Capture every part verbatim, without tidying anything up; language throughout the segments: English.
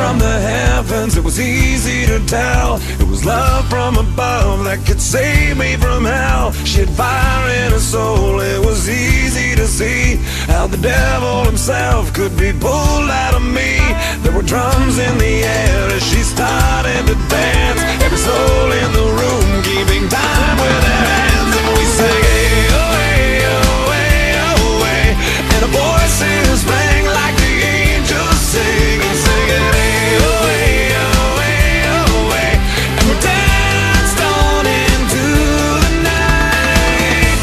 from the heavens, it was easy to tell. It was love from above that could save me from hell. She had fire in her soul, it was easy to see how the devil himself could be pulled out of me. There were drums in the air as she started to dance, every soul in the room keeping time with their hands. And we sang, hey, oh, hey, oh, hey, oh, hey. And our voices rang like the angels sing and singing, hey, oh, hey, oh, hey, oh, hey. And we danced on into the night.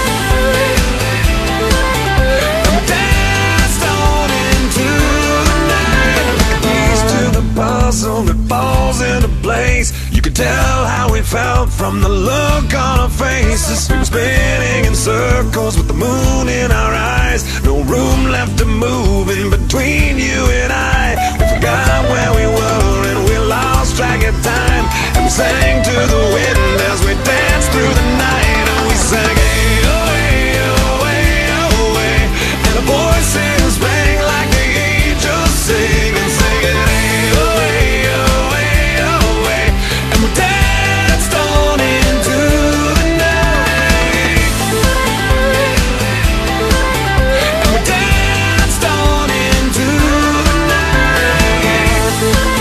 And we danced on into the night. Like a piece to the puzzle that falls into place. You could tell how we felt from the look on our faces. We were spinning in circles with the moon in our eyes. No room left to move in between you and I. We forgot where we were and we lost track of time. And we sang to the wind as we danced through the night. And we sang, hey, oh, hey, oh, hey, oh, hey. And our voices rang like the angels sing and singing, hey, oh, hey, oh, hey, oh, hey. And we danced on into the night. And we danced on into the night.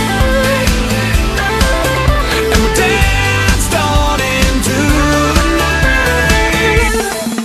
And we danced on into the night.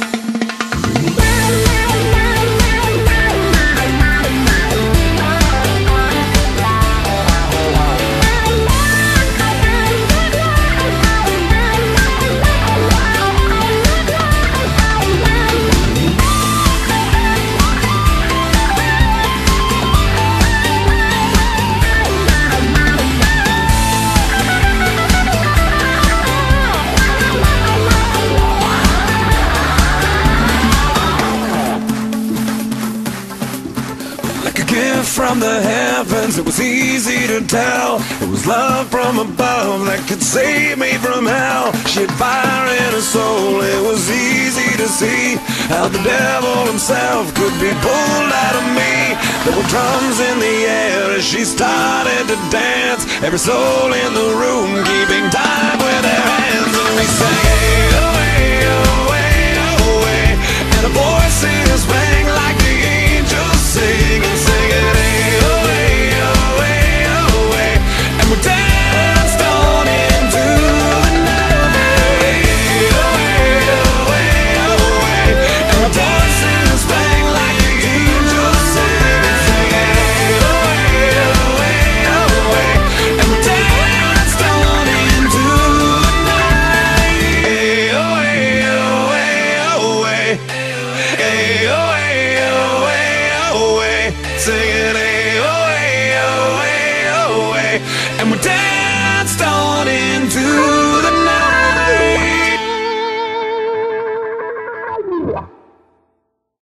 Like a gift from the heavens, it was easy to tell. It was love from above that could save me from hell. She had fire in her soul, it was easy to see how the devil himself could be pulled out of me. There were drums in the air as she started to dance, every soul in the room keeping time with their hands. And we sang, hey, oh, hey, oh, hey, oh, hey. And our voices rang like the angels sing and singing, hey, oh, hey, oh, hey, oh, hey. And we danced on into the night. Hey, oh, hey, oh, hey, oh, hey. And our voices rang like the angels sing and singing, hey, oh, hey, oh, hey, oh, hey. And we danced on into the night. Hey, oh, hey, oh, hey, oh, hey. Hey, oh, hey, oh, hey, oh, hey. Singing, hey, oh, hey, oh, hey, oh, hey. And we danced on into